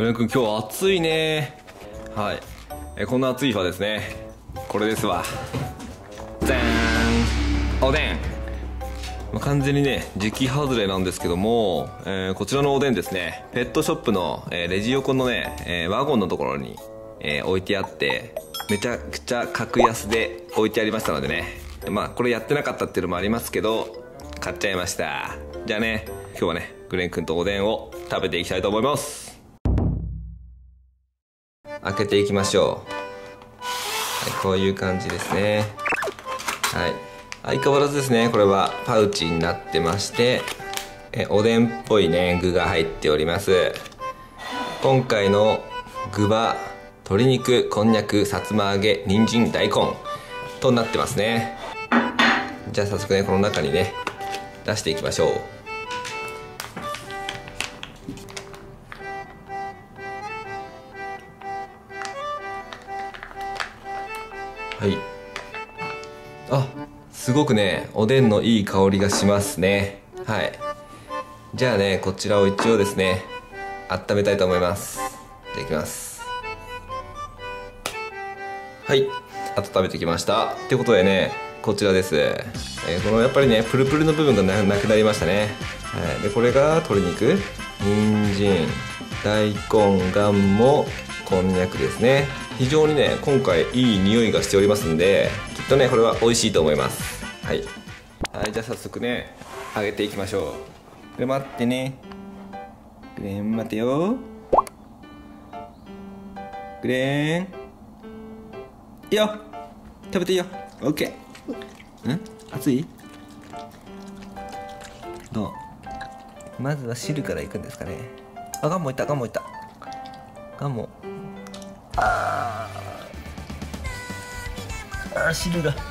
グレン君、今日暑いね。はい、こんな暑い日はですね、これですわ。じゃーん、おでん。完全にね時期外れなんですけども、こちらのおでんですね、ペットショップの、レジ横のね、ワゴンのところに、置いてあって、めちゃくちゃ格安で置いてありましたのでね、これやってなかったっていうのもありますけど買っちゃいました。じゃあね、今日はねグレン君とおでんを食べていきたいと思います。開けていきましょう。はい、こういう感じですね。はい、相変わらずですね、これはパウチになってまして、おでんっぽいね具が入っております。今回の具は鶏肉、こんにゃく、さつま揚げ、人参、大根となってますね。じゃあ早速ね、この中にね出していきましょう。はい、あ、すごくねおでんのいい香りがしますね。はい、じゃあねこちらを一応ですね温めたいと思います。じゃあいきます。はい、温めてきました。ってことでね、こちらです。このやっぱりねプルプルの部分がなくなりましたね。はい、でこれが鶏肉、人参、大根、がんも、こんにゃくですね。非常にね今回いい匂いがしておりますんで、きっとねこれは美味しいと思います。はい、はい、じゃあ早速ね揚げていきましょう。これ待ってね、グレーン待てよ。グレーンいいよ、食べていいよ。オッケー。熱い？どう？まずは汁からいくんですかね。あ、ガンもいった、ガンもいった。ガンも。汁が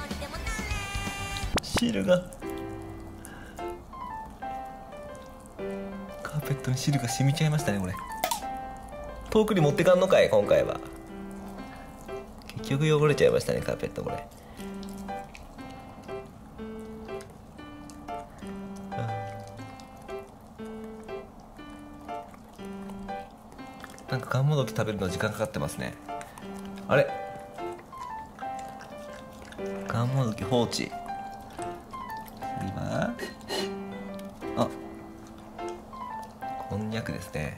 カーペットに汁が染みちゃいましたね。これ遠くに持ってかんのかい、今回は。結局汚れちゃいましたね、カーペット。これなんかがんもどき食べるの時間かかってますね。あれ、がんもどき放置。次はこんにゃくですね。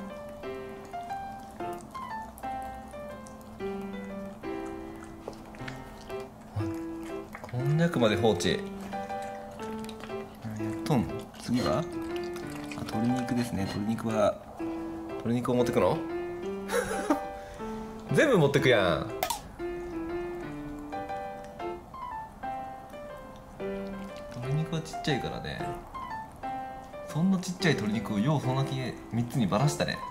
こんにゃくまで放置。次は鶏肉ですね。鶏肉を持ってくの全部持ってくやん。鶏肉はちっちゃいからね。そんなちっちゃい鶏肉をようそんだけ3つにばらしたね。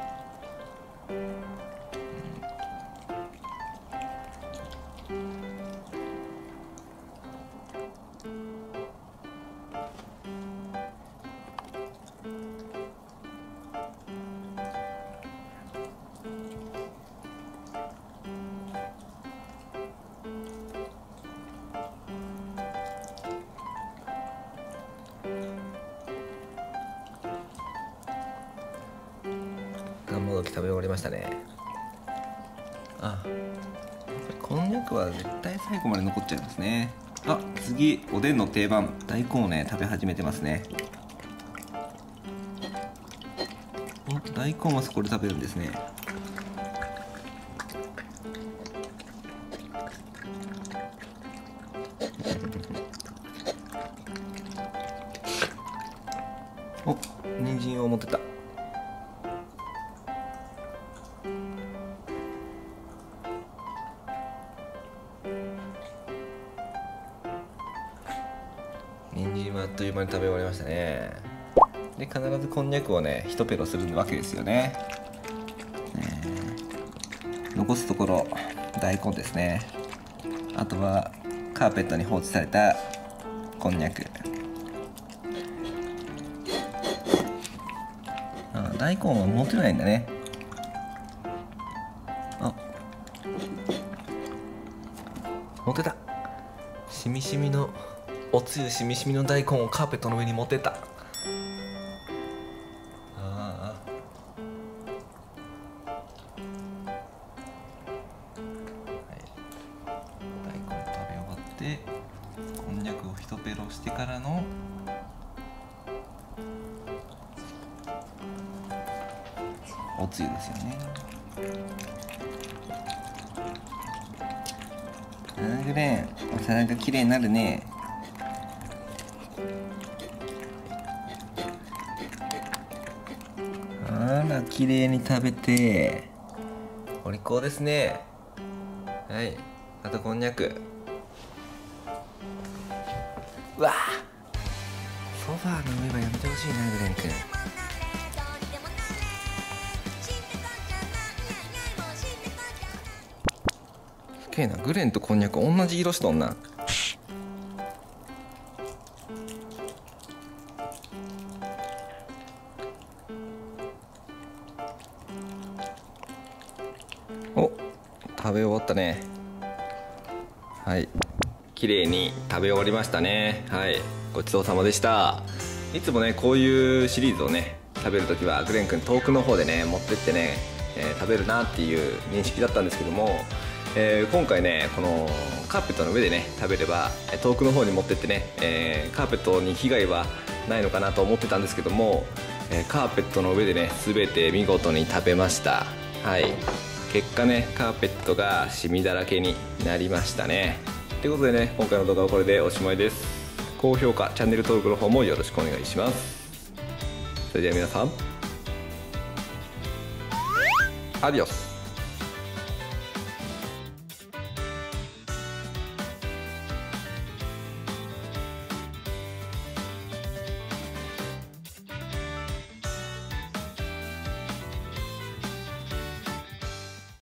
がんもどき食べ終わりましたね。こんにゃくは絶対最後まで残っちゃいますね。次おでんの定番大根をね食べ始めてますね。大根はそこで食べるんですね。人参を持ってた。人参はあっという間に食べ終わりましたね。で必ずこんにゃくをね一ペロするわけですよね。残すところ大根ですね。あとはカーペットに放置されたこんにゃく。大根は持てないんだね。持てた。しみしみのおつゆしみしみの大根をカーペットの上に持ってた。 してからのおつゆですよね。グレーン、お皿がきれいになるね。あら、きれいに食べてお利口ですね。はい、あとこんにゃく。うわあ、ソファーの上はやめてほしいな、グレン君。すげえな、グレンとこんにゃく同じ色しとんな。お、食べ終わったね。はい、綺麗に食べ終わりましたね。はい、ごちそうさまでした。いつもねこういうシリーズをね食べるときはグレン君遠くの方でね持ってってね、食べるなっていう認識だったんですけども、今回ねこのカーペットの上でね食べれば遠くの方に持ってってね、カーペットに被害はないのかなと思ってたんですけども、カーペットの上でね全て見事に食べました。はい、結果ねカーペットがシミだらけになりましたね。ということでね今回の動画はこれでおしまいです。高評価チャンネル登録の方もよろしくお願いします。それでは皆さんアディオス。